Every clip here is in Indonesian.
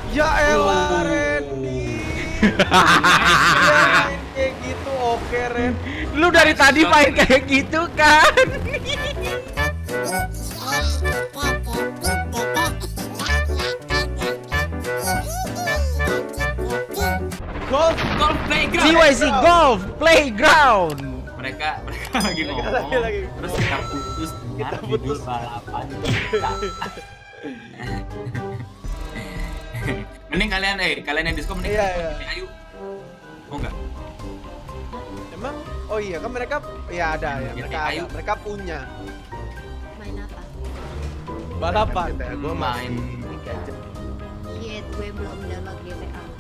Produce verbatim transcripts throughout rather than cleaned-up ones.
Ya elah, Randy. Main kayak gitu, oke Ren. Lu dari tadi main kayak gitu kan? Golf, Golf playground. G Y C Golf Playground. Mereka mereka lagi Mereka ngomong. lagi- lagi Terus ngomong. kita putus dengan Kita judul putus. balapan kita. Mending kalian eh kalian yang disco mending Iya, iya. mending ayo. Oh enggak. Emang, oh iya kan mereka, ya ada ya, Ya, mereka kayak ada, ayu. mereka punya Main apa? balapan. Gue main Shit, gue belum download G T A.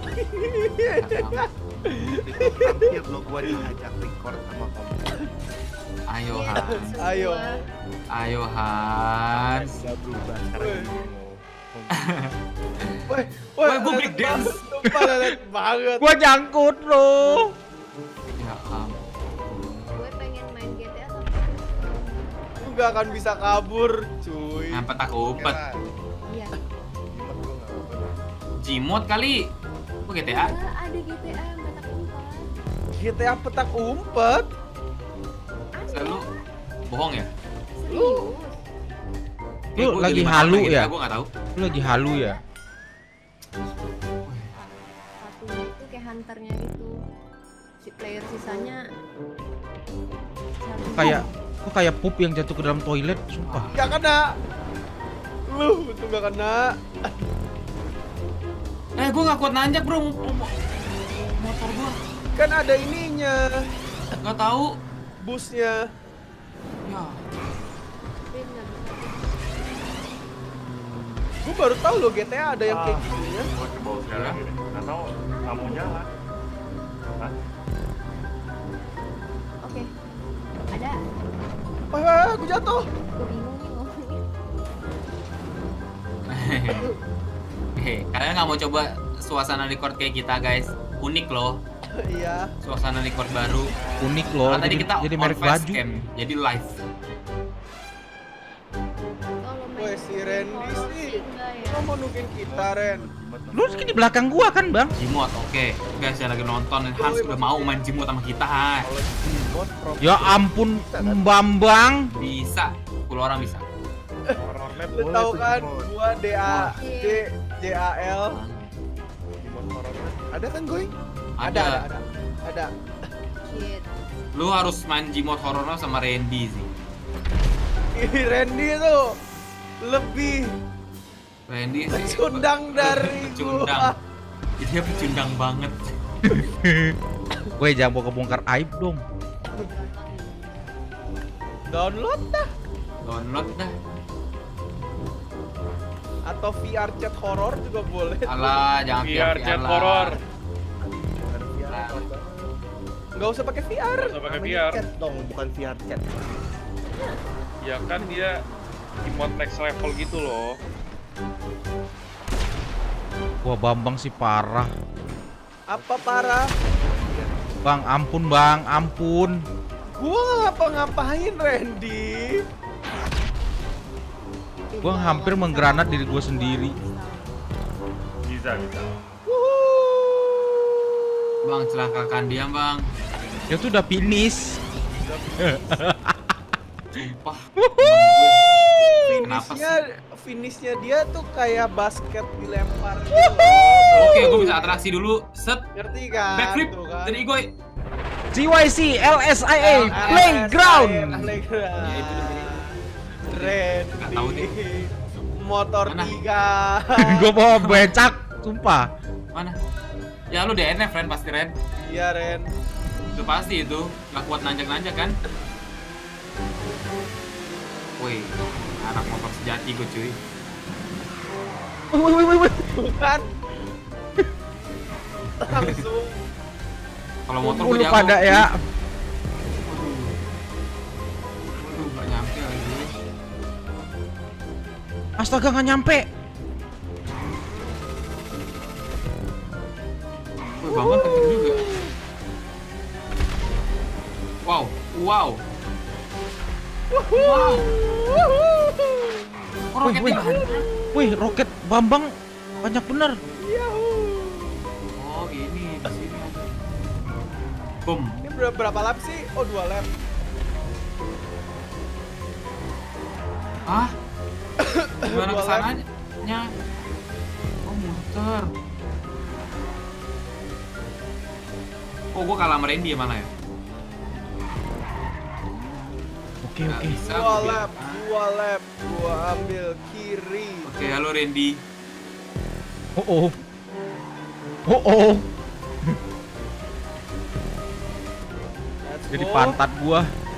Hampir lo gua diajak record sama kamu. Ayo Iya, Han. maksud Ayo. gua. Ayo Han. Udah berubah sekarang Weh. ini mau. Woi, Woi, gua lelet break dance. banget, sumpah lelet banget. Gua nyangkut bro. Ya ampun. Gue pengen main G T A tapi Lu gak akan bisa kabur, cuy. Yang petak umpet. iya. Jimot kali. Kok G T A? Enggak, ada G T A yang petak umpet. G T A petak umpet. Ada. Selalu bohong ya? Serius. Lu lagi halu ya? Gue nggak tahu. Lu lagi halu ya? Satunya itu kayak hunternya gitu. Si player sisanya satu. Kayak kok kayak pup yang jatuh ke dalam toilet, sumpah. Gak kena. Lu betul gak kena. Eh, gue nggak kuat nanjak bro. Mo- mo- Motor gue Kan ada ininya, nggak tahu. busnya. Ya. Tapi nggak bisa. Gue baru tahu loh G T A ada yang kayak gini ya. Gua coba sekarang ini. Nggak tahu kamu jalan. Hah? Oke. Ada. Wah, aku jatuh. Gue bingung nih ngomongnya. Hei, kalian nggak mau coba suasana record kayak kita guys? Unik loh, Iya. suasana record baru. Unik loh. Karena tadi Jadi, kita jadi on merek fast baju. cam, jadi live. Kalau main Woi, si Randy horror sih. enggak ya. Lo mau nungguin kita, Ren? Lu kan di belakang gua kan, Bang? Jimot, oke. Guys, yang lagi nonton, Hans udah mau main Jimot sama kita, Han. Kalau Jimot pro- Ya ampun, Bambang. Bisa, sepuluh orang bisa. Horror map Lu boleh tahu tuh, kan Jimot. gua D A D J A L. Jimot horror map. Ada kan Goy? Ada, ada, Ada. ada. Ada. Shit. Lu harus main Jimot horror sama Randy sih. Ih, Randy tuh lebih Randy sih. pecundang dari Pecundang. gua. Dia pecundang banget. Gue jangan bawa kebongkar aib dong. Download dah. Download dah. Atau V R chat horror juga boleh. Alah, jangan V R chat lah. horror. Nggak usah pakai V R. Nggak usah pakai V Namanya R. chat dong, bukan V R chat. Ya kan dia emote next level gitu loh. Wah, Bambang sih parah. Apa parah? Bang, ampun, Bang, ampun. Gua nggak ngapa-ngapain, Randy. Gua hampir menggranat diri gua sendiri. Bisa, bisa. Wuhu. Bang, celakakan dia, Bang. Dia tuh udah finish. Sumpah. Finishnya, finishnya dia tuh kayak basket dilempar. gitu. Oke, gue bisa atraksi dulu. Set. Ngerti kan? Backflip Tuh kan. dari gue. G Y C L S I A Playground. Playground. Ya, itu deh. Randy. Nggak tahu deh. Motor Mana? tiga. Gua bawa becak, sumpah. Mana? Ya lu D N F, Ren, pasti Ren. Iya, Ren. Itu pasti itu. Gak kuat nanjak-nanjak kan? Woi, anak motor sejati gue cuy. Wih, wih, wih, wih. Bukan. Langsung. Kalau motor gue Lu jago. pada ya. Waduh. Waduh, gak nyampe lagi. Astaga, nggak nyampe. Woi, Bambang kenceng juga. Wow, wow. Wow. Oh, Wih, roketnya wih. bahan. Wih, roket Bambang Banyak bener. Yahoo. Oh ini di sini. Boom. Ini ber- berapa lap sih? Oh dua lap. Ah? Gimana Dua kesananya? Oh muter. Oh gua kalah sama Randy ya malah ya? Oke Nggak oke. bisa, Dua gua bilang. lap, dua lap. Gua ambil kiri. Oke halo Randy. Oh oh. Oh oh. Let's Jadi go. pantat gua.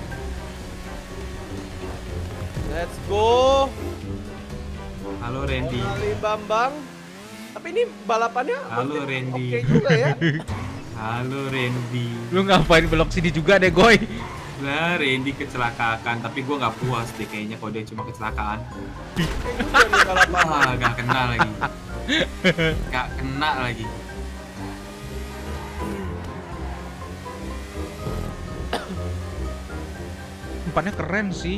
Let's go. Halo Randy. Onali Bambang. Tapi ini balapannya Halo, oke- Randy. Oke juga ya. Halo Randy. Lu ngapain belok sini juga deh, Goy? Nah Randy kecelakaan, tapi gua nggak puas deh kayaknya kalau dia cuma kecelakaan. Oke juga nih balapan. Wah gak kena lagi. Gak kena lagi. Tempatnya keren sih.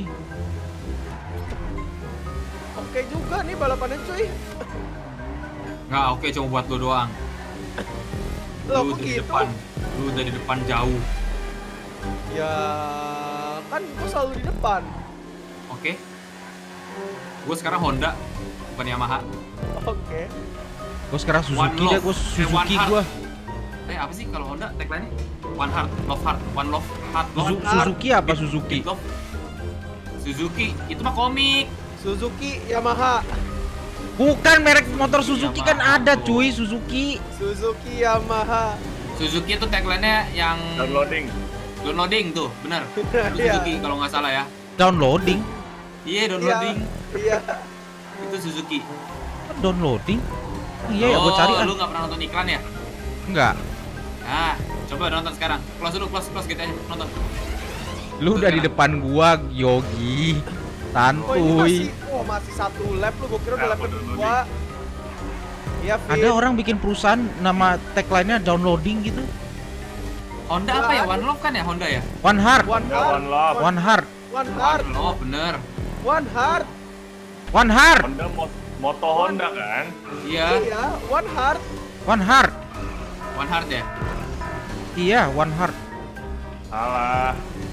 Oke juga nih balapannya cuy. Nggak oke cuma buat lu doang. Loh Lu kok dari gitu? depan, lu dari depan jauh. Ya kan gua selalu di depan. Oke. Gue sekarang Honda, bukan Yamaha. Oke. Gua sekarang One Suzuki love. deh, gua Eh, one Suzuki heart. gua. Eh apa sih kalau Honda tagline-nya? One heart, love heart, one love heart, love Suzu- heart. Suzuki apa Suzuki? Love. Suzuki, itu mah komik. Suzuki Yamaha. Bukan merek motor Suzuki kan Yamaha ada tuh. cuy, Suzuki. Suzuki Yamaha. Suzuki itu tagline-nya yang Downloading. downloading tuh, bener. Itu Iya. Suzuki kalau nggak salah ya. Downloading. Iya downloading. Iya. Itu Suzuki. Downloading? Iya ya, oh, gua cari ah. lu nggak pernah nonton iklan ya? Enggak. Nah, coba nonton sekarang. Close dulu, close, close gitu aja, nonton. Lu udah di depan gua, Oh Yogi. ini Santuy. masih, oh masih satu lap lu, gua kira udah Ya, lap gua kedua. Iya, Fit. Ada orang bikin perusahaan nama tagline-nya downloading gitu. Honda apa ya? One Love kan ya Honda ya? One heart, One Ya, heart, One Love. one heart, one heart, One Love, bener. one heart. one heart, Honda mo- moto Honda kan? Iya, Iya, one heart. one heart. One Heart ya. Iya, one heart. Salah.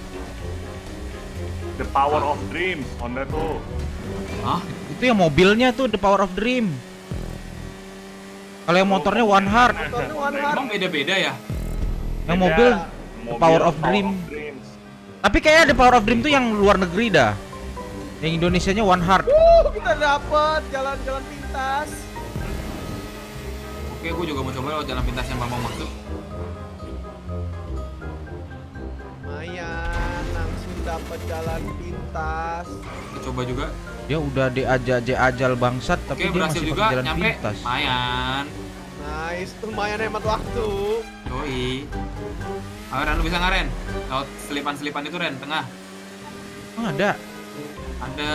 The Power of Dreams Honda tuh. Hah? Itu yang mobilnya tuh The Power of Dream. Kalau yang motornya one heart, Motornya one heart. Emang beda-beda ya? yang Beda. mobil Mobil Power of Dream. Dreams. Tapi kayaknya The Power of Dream tuh yang luar negeri dah. Yang Indonesianya one heart. Uh, kita dapet jalan-jalan pintas. Oke, gue juga mau coba lewat jalan pintas yang Bambang maksud. Lumayan, langsung dapet jalan pintas. Kita coba juga. Dia udah D aja J ajal bangsat tapi Oke, dia berhasil masih juga pakai jalan nyampe. pintas. Lumayan. Nice, lumayan hemat waktu. Yoi. Ayo Ren, lu bisa nggak Ren? Laut selipan-selipan itu Ren, tengah. Emang ada. Ada.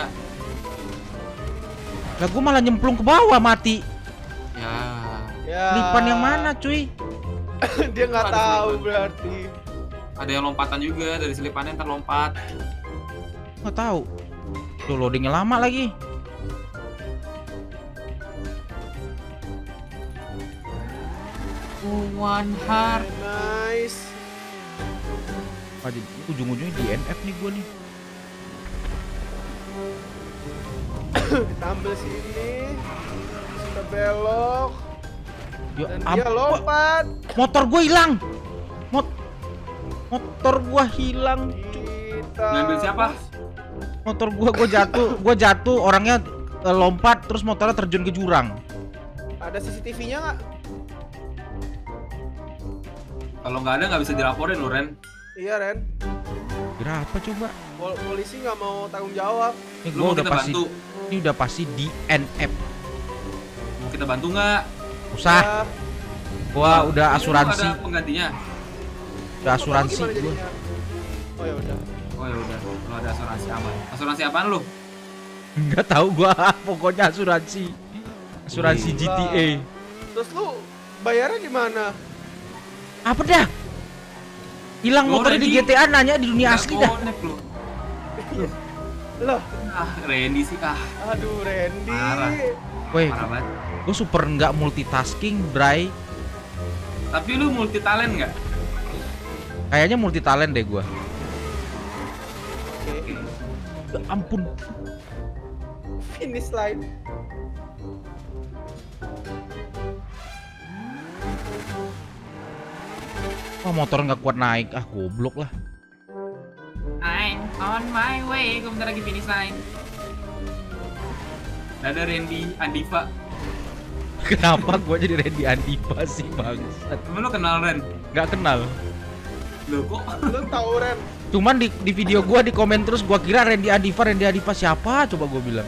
Lah gua malah nyemplung ke bawah mati. Ya. Ya. Selipan yang mana cuy? Dia nggak Ada tahu selipan. berarti. Ada yang lompatan juga dari selipannya ntar lompat. Nggak tahu. Tuh loadingnya lama lagi. One Heart. Nice. Ah, jadi ujung-ujungnya D N F nih gua nih. Kita ambil sini. Kita belok. Ya Dan dia ampun. lompat. Motor gua hilang. Mot motor gua hilang. Kita. Ngambil siapa? Motor gua gua jatuh, gua jatuh orangnya eh, lompat terus motornya terjun ke jurang. Ada C C T V-nya nggak? Kalau nggak ada nggak bisa dilaporin lo Ren. Iya Ren. Kira apa coba? Pol polisi nggak mau tanggung jawab. Ini Lu gua mau udah kita pasti bantu? ini udah pasti D N F. Mau kita bantu nggak? Usah, Ya, gua udah Ini lu asuransi, Ada penggantinya. udah asuransi gimana gua. jadinya? Oh ya udah. Oh ya udah, lo ada asuransi aman. Asuransi apaan lu? Enggak tahu gua, pokoknya asuransi. Asuransi Wih. G T A. Terus lu bayarnya gimana? Apa dah? Hilang Lo motornya di Randy. G T A nanya di dunia Nggak asli dah. connect lu. Loh, Ah, Randy sih ah. aduh Randy. Parah. Weh, Parah banget. gue super nggak multitasking, Bray. Tapi lu multi talent nggak? Kayaknya multi talent deh gue. Oke, Ya ampun. finish line. Wah, motor nggak kuat naik. Ah, goblok lah. I'm on my way. Gue bentar lagi finish line. Ada Randy Andiva. Kenapa gue jadi Randy Andiva sih, bangsat? Emang lu kenal Ren? Nggak kenal. Lu kok? Lu tahu Ren? Cuman di, di video gua di komen terus gua kira Randy Andiva, Randy Andiva siapa? Coba gua bilang.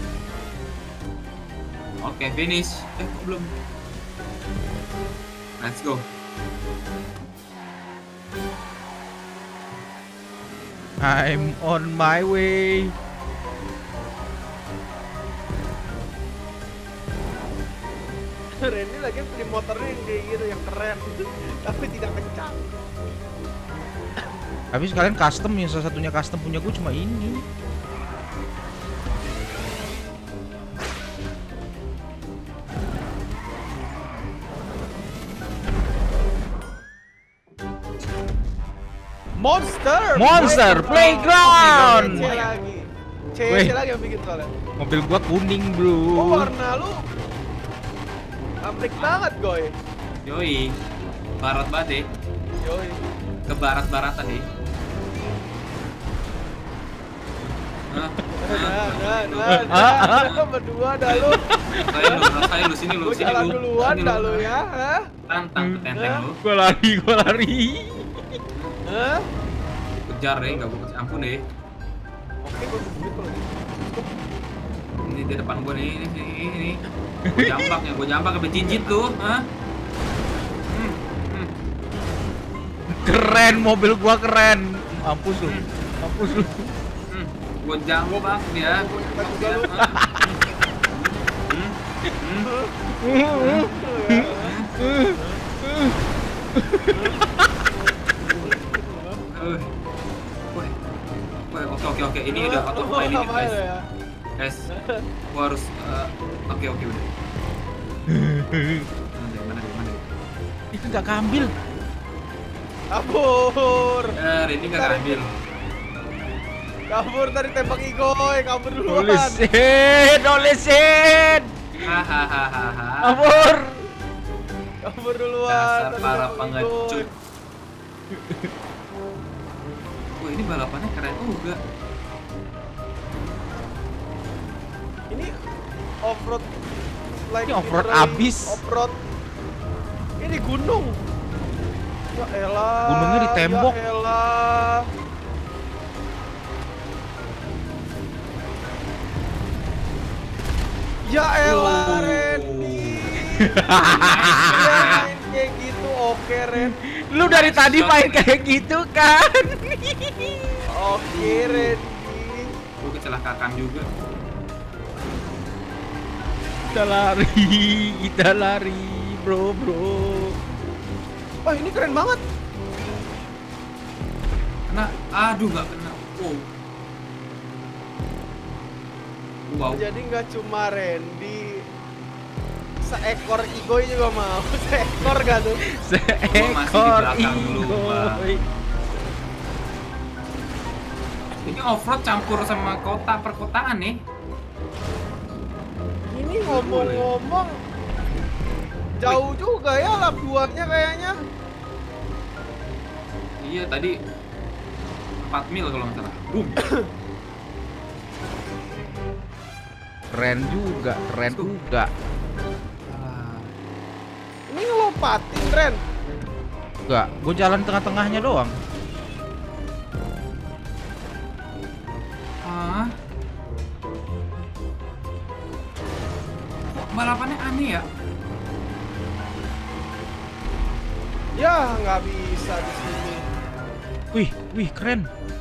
Oke, finish. Eh, kok belum? Let's go. I'm on my way. Randy lagi beli motornya yang kayak gitu yang keren, tapi tidak kencang. Habis kalian custom, yang salah satunya custom punya gua cuma ini. Monster. Monster Playground. C lagi. C, Weh. C lagi yang bikin soalnya. Mobil gua kuning, bro. Oh, warna lu amrik banget, Goy. Yoi. Barat banget deh. Yoi. Ke barat-baratan deh. Hah? Nah, nah, nah, nah, nah, berdua dah lu. Rasain lu, rasain lu sini lu, Lu sini jalan lu. duluan Sini dah lu ya, hah? Tantang ke tenteng lu. Gua lari, gua lari. Hah? Kejar deh, enggak gua kasih ampun deh. Oke, gua tungguin kalau gitu. Ini di depan gua nih, ini ini. ini. Gua jambak ya, gua jambak sampai cincit lu, hah? Hmm, hmm. Keren, mobil gua keren. Mampus lu. Mampus lu. Hmm, gua jambak dia. Gua juga lu. Hah? Hmm, hmm. Uh. Woi. Woi, oke oke oke, ini udah auto play limit, guys. ya? Guys, gua harus eh, oke oke udah. Mana deh, mana deh, mana deh. Itu nggak keambil. Kabur. Eh, Randy nggak ambil. Kabur tadi tembak Igoy, kabur duluan. Olesin, olesin. Hahaha. Kabur. Kabur duluan. Dasar tadi para tembak pengecut. Igoy. Wah, ini balapannya keren juga. Ini off-road like Ini off-road literally abis. Off-road. Ini gunung. Ya elah. Gunungnya di tembok. Ya elah. Ya elah, Wow. Randy. Dia main kayak gitu, oke Ren. Lu dari tadi main kayak gitu kan? Oke Randy. Gua kecelakaan juga. Kita lari, kita lari, bro, bro. Wah ini keren banget. Kena, aduh nggak kena. Wow. Wow. Jadi nggak cuma Randy, seekor Igoy juga mau. Seekor gak tuh? Gua masih di Seekor belakang dulu, Bang. igoy. Ini off-road campur sama kota perkotaan nih. Ini ngomong-ngomong jauh juga ya lap duanya kayaknya. Iya tadi empat mil kalau nggak salah. Boom. Keren juga, keren juga. Ah, Ini ngelompatin Ren. Enggak, gue jalan tengah-tengahnya doang. Ah. Kok balapannya aneh ya? Ya nggak bisa di sini. Wih, wih, keren.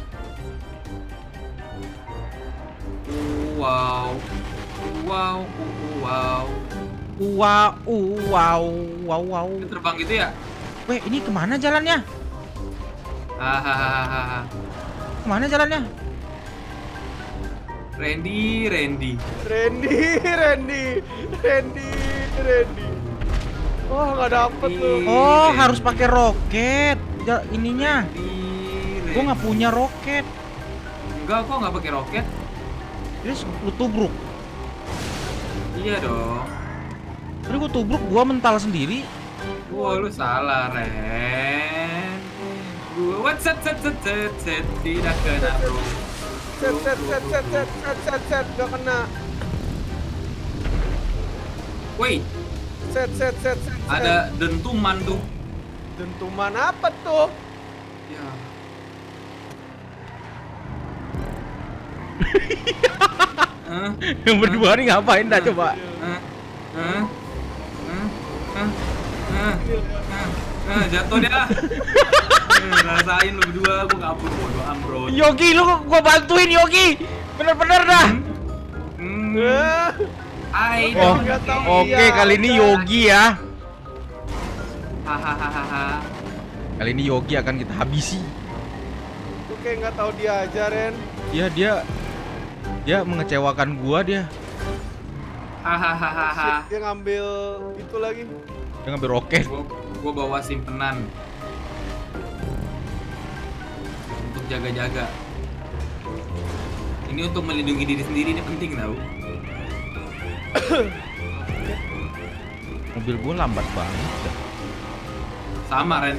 Wow. Wow, uh, wow. Wow, uh, wow, wow, wow. Ini terbang gitu ya? Weh, ini kemana jalannya? Hahaha. Kemana jalannya? Randy, Randy. Randy, Randy, Randy, Randy. Wah, nggak dapet tuh. Oh, harus pakai roket. Ja- ininya. Randy, Gua nggak punya roket. Enggak, kok nggak pakai roket? Terus lu tubruk. Iya dong. Tadi gua tubruk, gua mental sendiri. Wah, lu salah, Ren. Gua what set set set set set tidak kena bro. Set, set, set, set, set, set, set, set, nggak kena. Woi, Set, set, set, set, set. ada dentuman tuh. Dentuman apa tuh? Ya. Hah? Yang berdua nih ngapain dah coba? Hah? Hah? Hah? Hah? Hah? Hah? Hah? Jatuh dia. Eh, rasain lu berdua, gua kabur bodo amat, bro. Yogi, lu gua bantuin Yogi. Bener-bener dah. Hmm. Eh, Ai, Oh, nggak tahu oke dia kali ini ada. Yogi ya. hahaha. Kali ini Yogi akan kita habisi. Lu kayak nggak tahu dia aja, Ren. Dia dia dia mengecewakan gua dia. Hahaha. Shit, dia ngambil itu lagi. Dia ngambil roket. Gua, gua bawa simpenan untuk jaga-jaga. Ini untuk melindungi diri sendiri, ini penting tau. Mobil gua lambat banget dah. Sama Ren.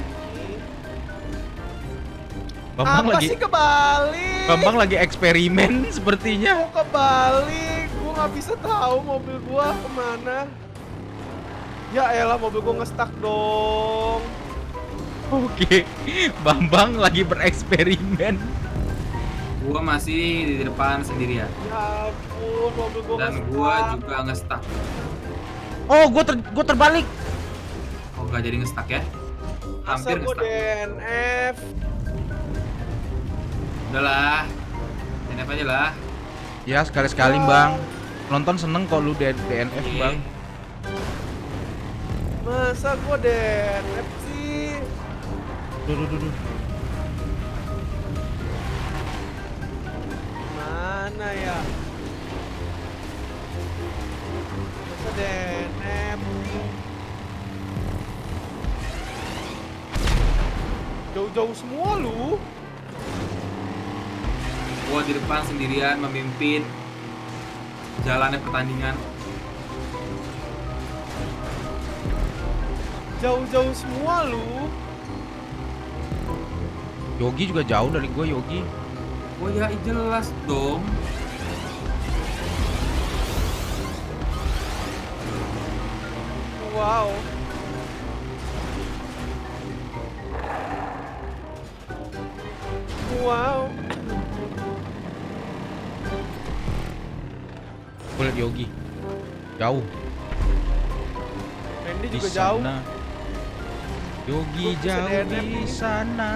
Bambang Apa lagi sih kebalik? Bambang lagi eksperimen sepertinya. Kok kebalik? Gua nggak bisa tahu mobil gua kemana. Ya elah, mobil gua nge-stuck dong. Oke. Bambang lagi bereksperimen. Gua masih di depan sendirian. Ya ampun, mobil gua Dan nge-stuck. gua juga nge-stuck. Oh, gua ter gua terbalik. Oh, gak jadi nge-stuck ya? Masa Hampir gua D nge-stuck. N F. Udahlah. D N F aja lah. Ya, sekali-sekali, Bang. Nonton seneng kok lu D N F, Iya. Bang. Masa gua D N F sih? Duh, duh, duh, duh. Mana ya? Masa D N F? Jauh-jauh semua lu. Gua di depan sendirian memimpin jalannya pertandingan. Jauh-jauh semua lu. Yogi juga jauh dari gua, Yogi. Oh ya jelas dong. Wow. Wow. Gua liat Yogi. Jauh. Randy Di juga jauh. sana. Yogi Gua bisa jauh D N F di ini. sana.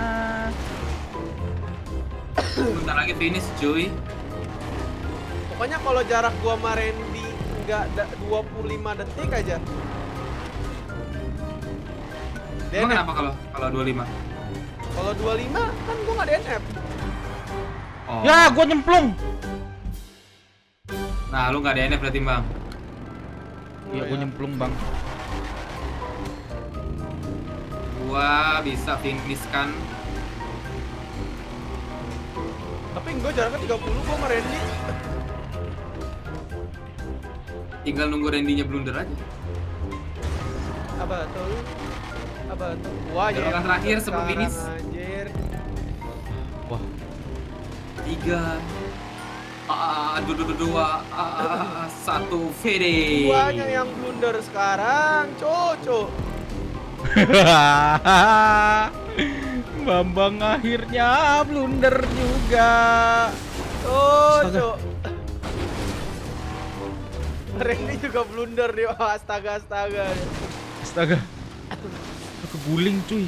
Bentar lagi finish cuy. Pokoknya kalau jarak gua sama Randy nggak da- dua puluh lima detik aja. D N Emang F. kenapa kalau kalau dua puluh lima? Kalau dua puluh lima kan gua nggak D N F. Oh. Ya, gua nyemplung. Nah, lu nggak D N F berarti, Bang. Iya, gua nyemplung, Bang. Gua bisa finish kan. Tapi gua jaraknya tiga puluh gua sama Randy. Tinggal nunggu Randy-nya blunder aja. Apa tuh? Apa tuh? Wah, Jorokan terakhir sebelum sekarang, finish. Anjir. Wah, Tiga. Ah, dua, dua, dua, ah, satu, finish. Guanya yang blunder sekarang, cocok. Bambang akhirnya blunder juga. Cocok. Randy juga blunder dia. Oh, astaga, astaga. Astaga. Keguling cuy.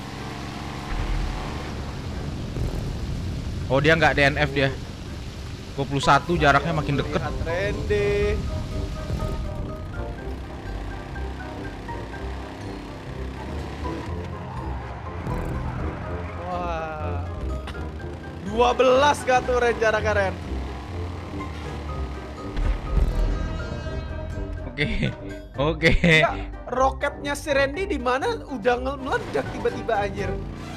Oh, dia nggak D N F dia. dua puluh satu jaraknya makin deket. Lihat Randy. Wah. dua belas gak tuh Ren jaraknya Ren? Oke. Oke. Ya, roketnya si Randy di mana udah nge- meledak tiba-tiba anjir.